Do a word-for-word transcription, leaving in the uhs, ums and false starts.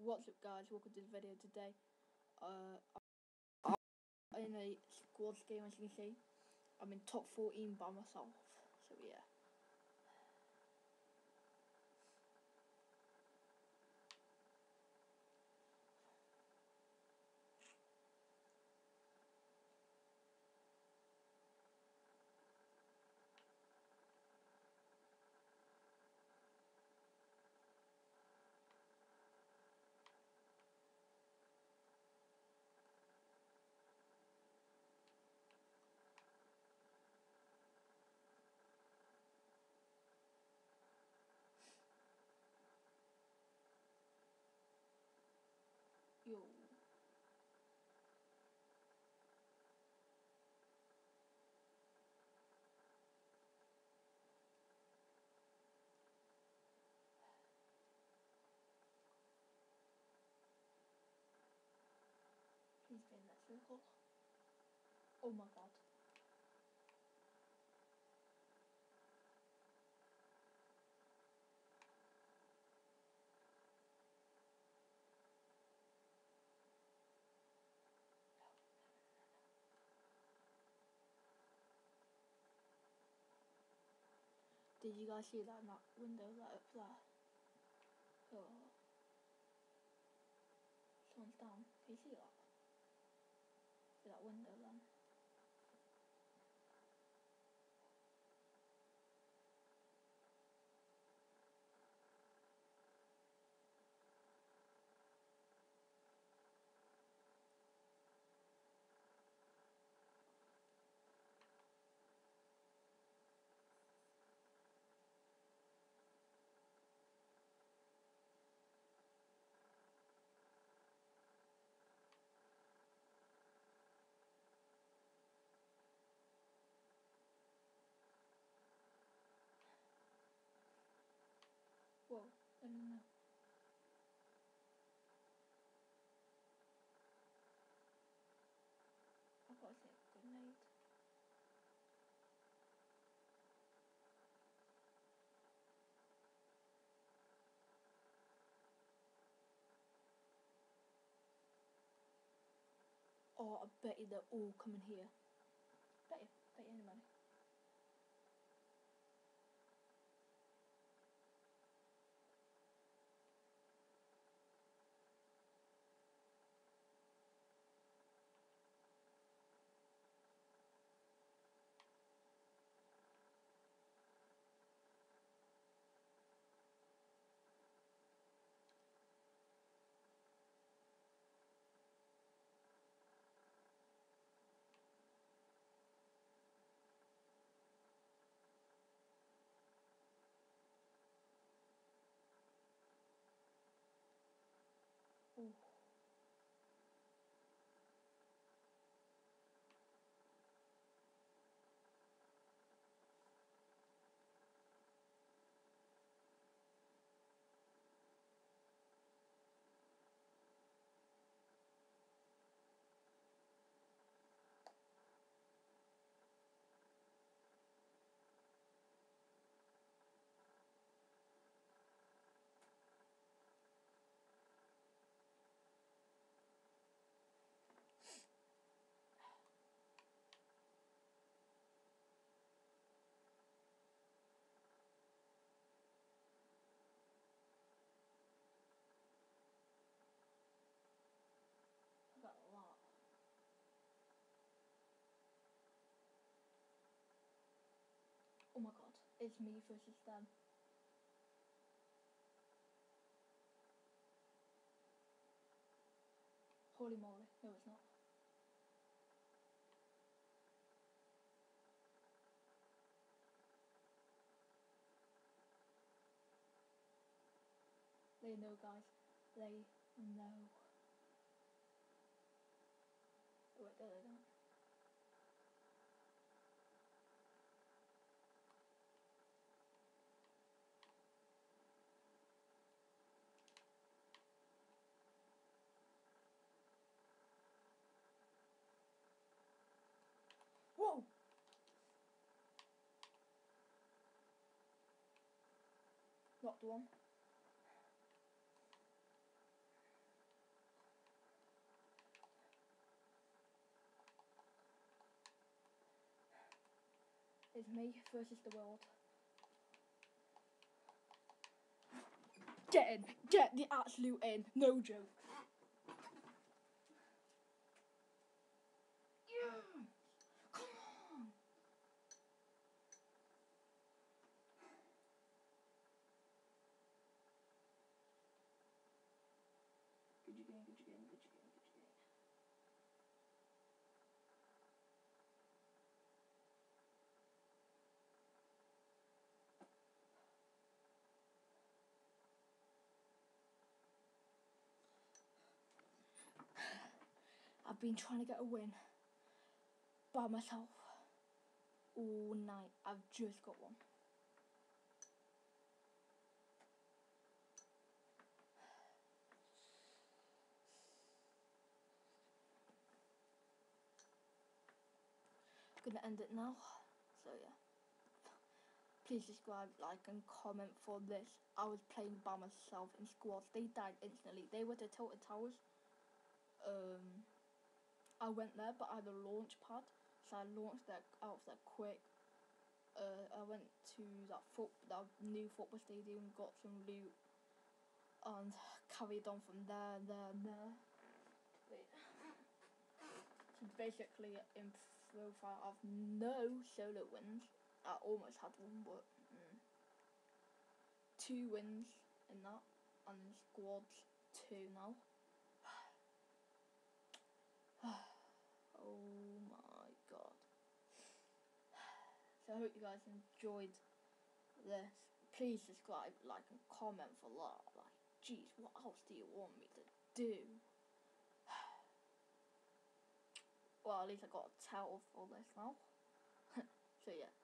What's up, guys? Welcome to the video today. Uh, I'm in a squads game, as you can see. I'm in top fourteen by myself, so yeah. Yo. Please be in that circle. Oh my god. Did you guys see that in that window right up there? Oh. Someone's down. Can you see that? See that window then? Whoa, I don't know. I've got to say a grenade. Oh, I bet you they're all coming here. Bet you, bet you anybody. Ooh. I got a lot. Oh my god, it's me versus them. Holy moly, no it's not. They know, guys. They know. Oh wait, no they don't. Whoa! Knocked one. It's me versus the world. Get in. Get the absolute in. No joke. Yeah. Come on. Good you game, good you game, good you game, good you game. I've been trying to get a win by myself all night. I've just got one. Gonna end it now. So yeah. Please subscribe, like and comment for this. I was playing by myself in squads. They died instantly. They were the tilted towers. Um I went there, but I had a launch pad, so I launched that out of there quick. Uh, I went to that foot, that new football stadium, got some loot, and carried on from there, there, and there. Wait. So basically, in profile, I've no solo wins. I almost had one, but mm, two wins in that, and in squads two now. Oh my god. So I hope you guys enjoyed this. Please subscribe, like and comment for that. Like, jeez, what else do you want me to do? Well, at least I got a title for this now. So yeah.